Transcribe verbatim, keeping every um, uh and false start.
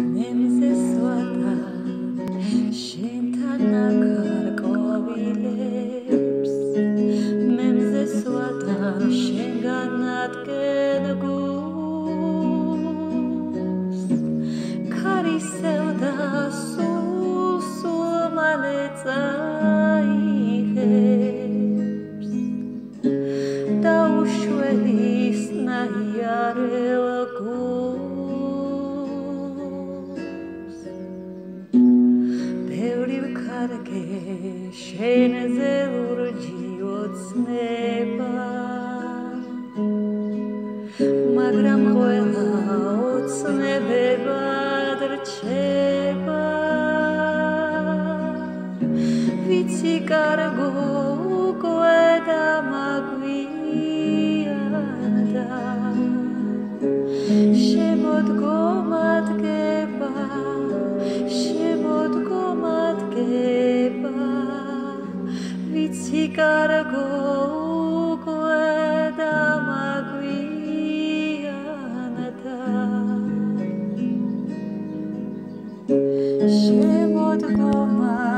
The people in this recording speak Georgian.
მემზე სვათა შენთან ახარ ყვავილებს მემზე სვათა შენგან ატკენ გულს ქარისევდა სულ სულ მალე წაიღებს დაუშველის ნაიარელ გულს ბევრი ვქარგე შენზე ლურჯი ოცნება მაგრამ ყველა ოცნებებად რჩება ვიცი კარგო უკვე დამაგვიანდა შემოდგომადგება შემოდგომადგება ვიცი კარგო უკვე დამაგვიანდა შემოდგომადგება